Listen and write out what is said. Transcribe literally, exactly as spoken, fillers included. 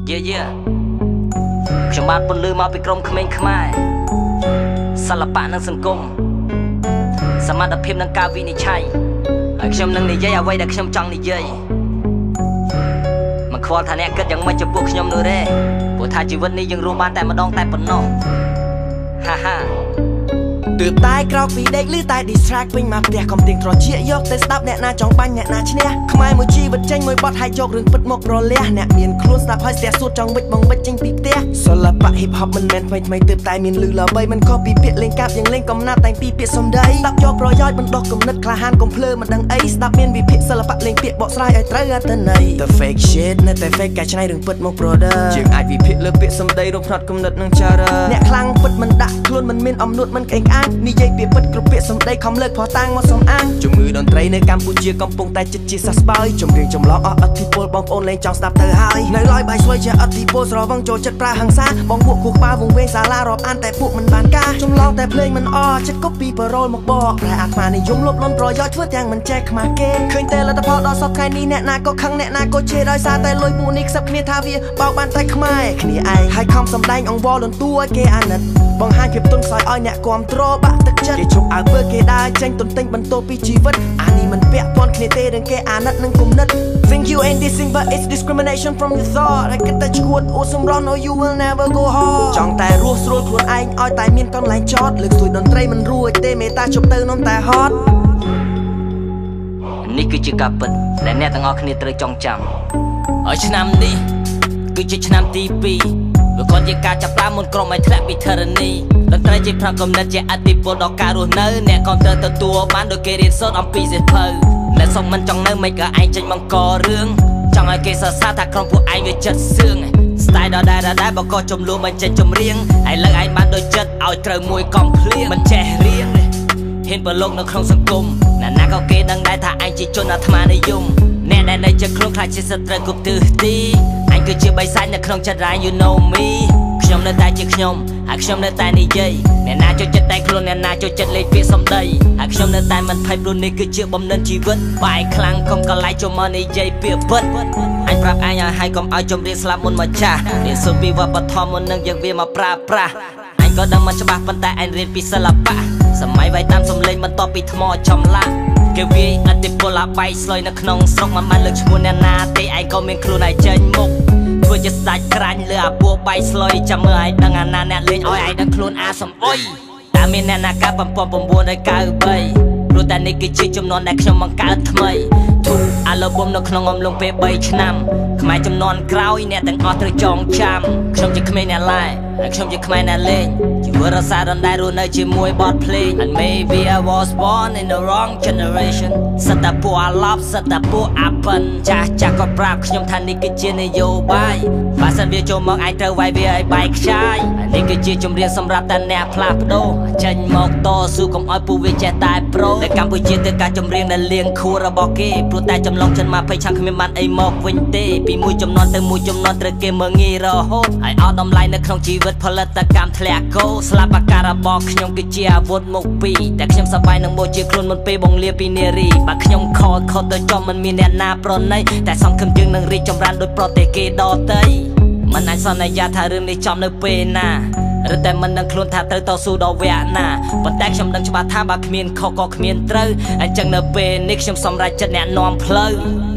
เย่เย่ខ្ញុំបានពន្លឺមកពីក្រុមក្មេងខ្មែរសិល្បៈនិងសង្គមសមត្ថភាពនិងការវិនិច្ឆ័យហើយខ្ញុំនឹងនិយាយអ្វីដែលខ្ញុំចង់និយាយមិនខ្វល់ថាអ្នកគិតយ៉ាងម៉េចចំពោះខ្ញុំនោះទេព្រោះថាជីវិតនេះយើងរស់បានតែម្ដងតែប៉ុណ្ណោះហាហាទើបតែក្រោកពីដេកឮតែ distract វិញមកផ្ទះកំទៀងត្រជាយកទៅស្ដាប់អ្នកណាចង់បាញ់អ្នកណាឈ្នះខ្មែរមួយជីវិតចេញមួយបត់ហើយយករឿងពិតមករលះអ្នកមានខ្លួនស្ដាប់ហើយស្ទះសួតចង់វិចបងវិចចេញពីផ្ទះសិល្បៈ hip hop មិនមែនថ្មីថ្មីទើបតែមានលឺល្បីមិនខុសពីពាក្យលេងកាប់យ៉ាងលេងកំណាត់តែពីពាក្យសំដីស្ដាប់យកប្រយោជន៍បណ្ដោះគំនិតក្លាហានកុំភ្លើមិនដឹងអីស្ដាប់មានវិភាគសិល្បៈលេងពាក្យបកស្រាយឲ្យត្រូវអត្ថន័យ The fake shit នៅតែ fake កែច្នៃរឿងពិតមក brother យើងអាចវិភាគលើពាក្យសំដីរំផ្នត់គំនិតនិងចារអ្នកខ្លាំងពិតមិនដាក់ខ្លួនមិនមានអំនួតមិនក្អេងក្អាងនិយាយពាក្យពិតគ្រប់ពាក្យសម្ដីខំលើកផោះតាំងមកសំអាងជំងឺតន្ត្រីនៅកម្ពុជាកំពុងតែជិតជាសះស្បើយចម្រៀងចម្លងអស់អធិពលបងប្អូនលេងចង់ស្ដាប់ទៅហើយនៅឡើយបាយស្វ័យជាអធិពលស្រវឹងចូលចិត្តប្រើហិង្សាបងពួកគូក្បាលវងវែងសាលារាប់អានតែពួកមិនបានការចម្លងតែភ្លេងមិនអចិត្តកុបពីប៉ារ៉ូលមកបកប្រែអាត្មានិយមលុបលន់ប្រយោជន៍ធ្វើទាំងមិនចែកខ្មាស់គេឃើញតែលទ្ធផលដល់សពថ្ងៃនេះអ្នកណាក៏ខឹងអ្នកណាក៏ជេរដោយសារតែលុយពួកនេះខ្សឹបគ្នាថាវាបោកបានតែខ្មែរគ្នាឯងហើយខំសម្ដែងអង្វរលន់តួឲ្យគេអាណិតបង្ហាញភាពទន់ខ្សោយឲ្យអ្នកគាំទ្របាក់ទឹកចិត្តគេជប់អើពើគេដើរចេញទន្ទិញបន្ទោពីជីវិតអានេះមិនពាក់ព័ន្ធគ្នាទេរឿងគេអាណិតនិងគុំនិត Think you ain't dissing but it's discrimination from your thought ហើយគិតតែឈួតអូសំរង no you will never go hard ចង់តែរស់ស្រួលខ្លួនឯងឲ្យតែមានកន្លែងចតលើកស្ទួយតន្ត្រីមិនរួចទេមេតាជប់ទៅនំតែហត់នេះគឺជាការពិតដែលអ្នកទាំងអស់គ្នាត្រូវចងចាំឲ្យឆ្នាំនេះគឺជាឆ្នាំទីពីរវាគាត់ជាការចាប់ផ្ដើមមុនក្រុមឲ្យធ្លាក់ពីធរណីតន្ត្រីជាផ្នែកគំនិតជាអតិពលដល់ការរស់នៅអ្នកក៏ត្រូវទទួលបានដោយគេរៀនសូត្រអំពីសិភៅអ្នកសុំមិនចង់នៅមិនក៏ឯងចេញបង្ករឿងចង់ឲ្យគេសរសើរថាក្រុមពួកឯងវាចិត្តសឿង Style ដដែលដដែលបើក៏ចំនួនមិនចេញចម្រៀងឯងលើកឯងបានដូចចិត្តឲ្យត្រូវមួយកំភ្លៀងមិនចេះរៀងហ៊ានប្រឡូកនៅក្នុងសង្គមណាណាក៏គេដឹងដែរថាឯងជាជនអាត្មានិយមអ្នកដែលនៅជិតខ្លួនខ្លាចជាសត្រូវគ្រប់ទិសទីអញគឺជាបិសាចនៅក្នុងចិត្ត you know me ខ្ញុំនៅតែជាខ្ញុំហើយខ្ញុំនៅតែនិយាយអ្នកណាចូលចិត្តតែខ្លួនអ្នកណាចូលចិត្តលេងពាក្យសម្ដីហើយខ្ញុំនៅតែមិនភ័យព្រោះនេះគឺជាបំណិនជីវិតបាយខ្លាំងកុំកលៃចូលមកនិយាយពាក្យពិតអញប្រាប់អញឲ្យហើយកុំឲ្យចម្រៀងស្លាប់មុនមកចាស់រៀនសូត្រពីវប្បធម៌មុននឹងយកវាមកប្រើប្រាស់អញក៏ដឹងមិនច្បាស់ប៉ុន្តែអញរៀនពីសិល្បៈសម័យវាយតាមសំឡេងបន្ទាប់ពីថ្មចម្លាក់គេវាយអតិពលអាបែកស្លុយនៅក្នុងស្រុកមិនបានលើកឈ្មោះអ្នកណាទេឯងក៏មានខ្លួនឯងចេញមុខធ្វើជាស្ដាច់ក្រាញ់លើអាពួកបែកស្លុយចាំមើលឯងដឹងអាណាអ្នកលេងឲ្យឯងដឹងខ្លួនអាសំអុយតែមានអ្នកណាកាលnineteen ninety-threeព្រោះតែនេះគឺជាចំនួនដែលខ្ញុំបង្កើតថ្មីធូរអាឡូប៊ុមនៅក្នុងអំឡុងពេល3ឆ្នាំខ្មែរចំនួនក្រោយអ្នកទាំងអស់ត្រូវចងចាំខ្ញុំជាក្មេងអ្នកឡែហើយខ្ញុំជាខ្មែរអ្នកលេងជីវិតរសារដដែលរស់នៅជាមួយបទភ្លេង And maybe I was born in the wrong generation សិតតែពួកអាឡប់សិតតែពួកអាប៉ិនចាស់ចាស់ក៏ប្រាប់ខ្ញុំថានេះគឺជានយោបាយបើសិនវាចូលមកឯងត្រូវវាយវាឲ្យបែកខ្ចាយនេះគឺជាចម្រៀងសម្រាប់តែអ្នកផ្លាស់ប្ដូរចេញមកតស៊ូកុំឲ្យពួកវាចេះតែប្រូនៅកម្ពុជាទៅការចម្រៀងដែលលៀងខួររបស់គេព្រោះតែចម្លងចិនមកភ័យឆាំគ្មានបានអីមកវិញទេពីមួយចំនួនទៅមួយចំនួនត្រូវគេមើងងាយរហូតហើយអត់តម្លៃនៅក្នុងជីវិតផលិតកម្មធ្លាក់កោស្លាប់អាការរបស់ខ្ញុំគឺជាអាវុធមុខពីរតែខ្ញុំសប្បាយនឹងមកជាខ្លួនមុនពេលបងលាពីនារីបើខ្ញុំខលខុសទៅចំមិនមានអ្នកណាប្រណីតែសង្ឃឹមយើងនឹងរីកចម្រើនដោយប្រទេសគេដទៃមិនអាចសន្យាថារឿងនេះចំនៅពេលណាឬតែមិនដឹងខ្លួនថាត្រូវតស៊ូដល់វគ្គណាប៉ុន្តែខ្ញុំដឹងច្បាស់ថាបើគ្មានខុសក៏គ្មានត្រូវអញ្ចឹងនៅពេលនេះខ្ញុំសម្រេចចិត្តអ្នកនាំផ្លូវ